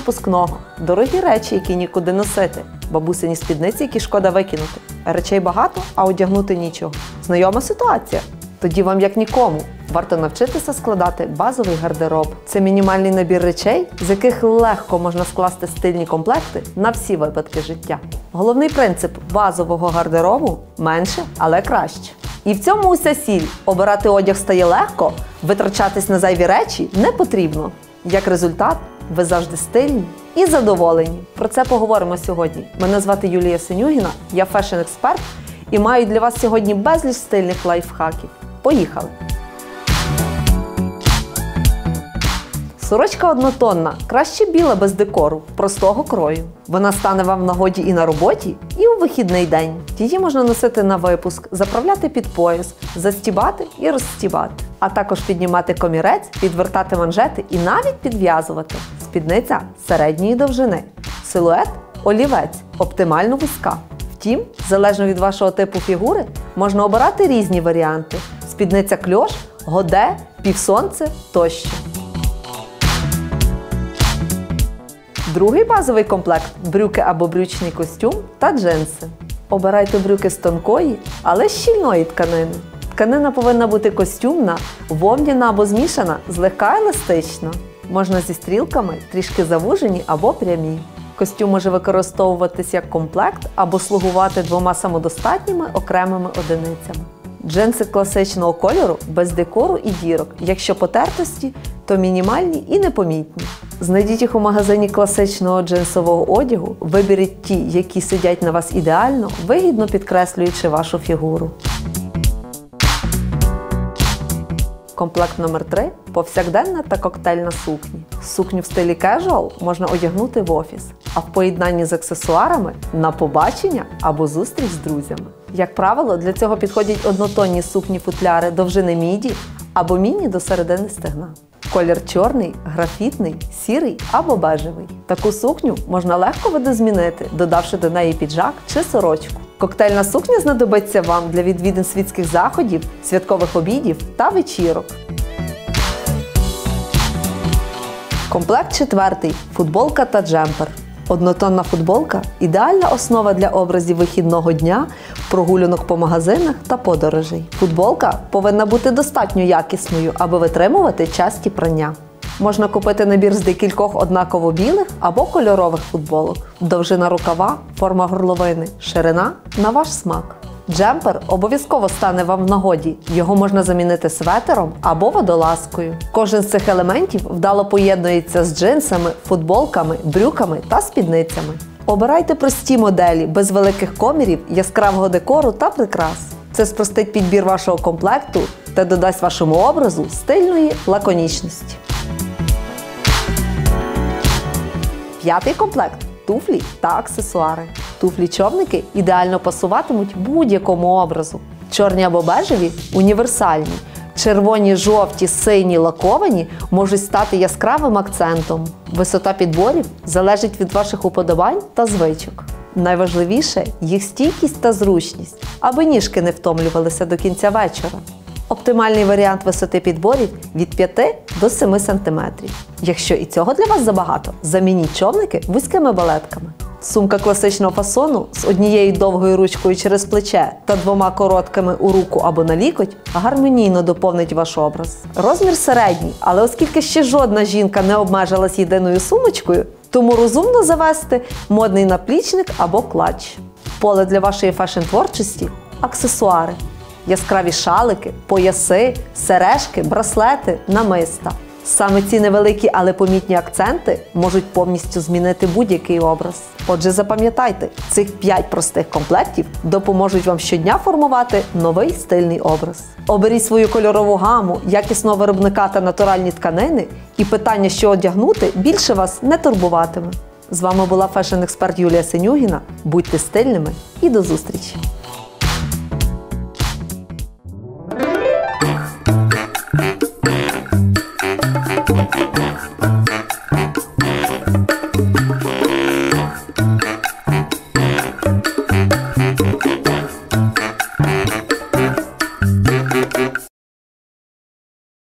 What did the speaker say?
випускного, дорогі речі, які нікуди носити, бабусині спідниці, які шкода викинути. Речей багато, а одягнути нічого. Знайома ситуація? Тоді вам, як нікому, варто навчитися складати базовий гардероб. Це мінімальний набір речей, з яких легко можна скласти стильні комплекти на всі випадки життя. Головний принцип базового гардеробу – менше, але краще. І в цьому уся сіль. Обирати одяг стає легко, витрачатись на зайві речі не потрібно. Як результат, ви завжди стильні і задоволені. Про це поговоримо сьогодні. Мене звати Юлія Синюгіна, я фешн-експерт і маю для вас сьогодні безліч стильних лайфхаків. Поїхали! Сорочка однотонна, краще біла без декору, простого крою. Вона стане вам в нагоді і на роботі, і у вихідний день. Її можна носити на випуск, заправляти під пояс, застібати і розстібати. А також піднімати комірець, підвертати манжети і навіть підв'язувати. Спідниця середньої довжини. Силует – олівець, оптимально вузька. Втім, залежно від вашого типу фігури, можна обирати різні варіанти. Спідниця кльош, годе, півсонце тощо. Другий базовий комплект – брюки або брючний костюм та джинси. Обирайте брюки з тонкої, але щільної тканини. Тканина повинна бути костюмна, вовняна або змішана, злегка еластична. Можна зі стрілками, трішки завужені або прямі. Костюм може використовуватись як комплект або слугувати двома самодостатніми окремими одиницями. Джинси класичного кольору, без декору і дірок. Якщо потертості, то мінімальні і непомітні. Знайдіть їх у магазині класичного джинсового одягу, виберіть ті, які сидять на вас ідеально, вигідно підкреслюючи вашу фігуру. Комплект номер 3 – повсякденна та коктейльна сукні. Сукню в стилі кежуал можна одягнути в офіс, а в поєднанні з аксесуарами – на побачення або зустріч з друзями. Як правило, для цього підходять однотонні сукні-футляри довжини міді або міні до середини стегна. Колір чорний, графітний, сірий або бежевий. Таку сукню можна легко видозмінити, додавши до неї піджак чи сорочку. Коктейльна сукня знадобиться вам для відвідин світських заходів, святкових обідів та вечірок. Комплект четвертий – футболка та джемпер. Однотонна футболка – ідеальна основа для образів вихідного дня, прогулянок по магазинах та подорожей. Футболка повинна бути достатньо якісною, аби витримувати часті прання. Можна купити набір з декількох однаково білих або кольорових футболок. Довжина рукава, форма горловини, ширина – на ваш смак. Джемпер обов'язково стане вам в нагоді. Його можна замінити светером або водолазкою. Кожен з цих елементів вдало поєднується з джинсами, футболками, брюками та спідницями. Обирайте прості моделі, без великих комірів, яскравого декору та прикрас. Це спростить підбір вашого комплекту та додасть вашому образу стильної лаконічності. П'ятий комплект – туфлі та аксесуари. Туфлі-човники ідеально пасуватимуть будь-якому образу. Чорні або бежеві – універсальні. Червоні, жовті, сині, лаковані можуть стати яскравим акцентом. Висота підборів залежить від ваших уподобань та звичок. Найважливіше – їх стійкість та зручність, аби ніжки не втомлювалися до кінця вечора. Оптимальний варіант висоти підборів – від 5 до 7 см. Якщо і цього для вас забагато, замініть човники вузькими балетками. Сумка класичного фасону з однією довгою ручкою через плече та двома короткими у руку або на лікоть гармонійно доповнить ваш образ. Розмір середній, але оскільки ще жодна жінка не обмежилась єдиною сумочкою, тому розумно завести модний наплічник або клатч. Поле для вашої фешн-творчості – аксесуари. Яскраві шалики, пояси, сережки, браслети, намиста. Саме ці невеликі, але помітні акценти можуть повністю змінити будь-який образ. Отже, запам'ятайте, цих 5 простих комплектів допоможуть вам щодня формувати новий стильний образ. Оберіть свою кольорову гаму, якісного виробника та натуральні тканини, і питання, що одягнути, більше вас не турбуватиме. З вами була фешн-експерт Юлія Синюгіна. Будьте стильними і до зустрічі!